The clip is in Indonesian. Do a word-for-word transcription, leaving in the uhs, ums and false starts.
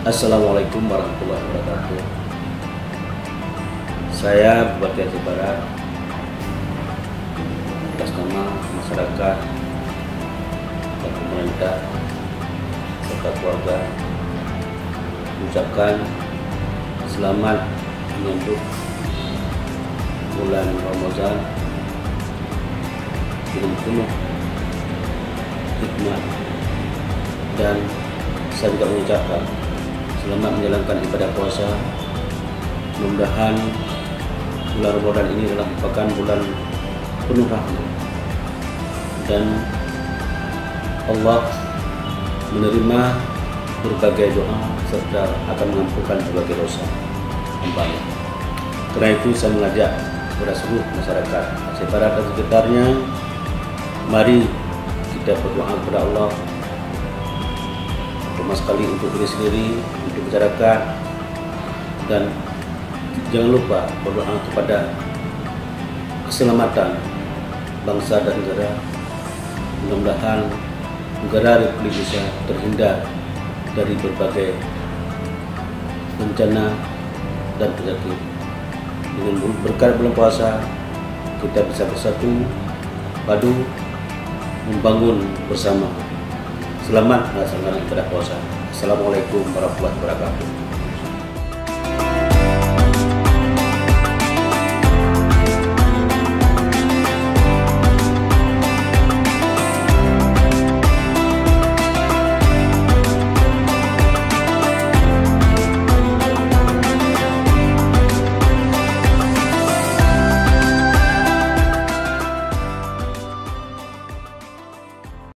Assalamualaikum warahmatullahi wabarakatuh. Saya Bupati Aceh Barat atas nama masyarakat dan pemerintah serta keluarga mengucapkan selamat menyambut bulan Ramadan dengan penuh hikmah, dan saya juga mengucapkan selamat menjalankan ibadah puasa. Mudah-mudahan bulan Ramadan ini adalah merupakan bulan penuh rahmat, dan Allah menerima berbagai doa serta akan mengampunkan berbagai dosa hamba-Nya. Karena itu saya mengajak kepada seluruh masyarakat Aceh Barat dan sekitarnya, mari kita berdoa kepada Allah, terutama sekali untuk diri sendiri, untuk masyarakat, dan jangan lupa berdoa kepada keselamatan bangsa dan negara. Mudah-mudahan negara Republik Indonesia terhindar dari berbagai bencana dan penyakit. Dengan berkat bulan puasa, kita bisa bersatu padu membangun bersama. Selamat melaksanakan ibadah puasa. Assalamualaikum warahmatullahi wabarakatuh.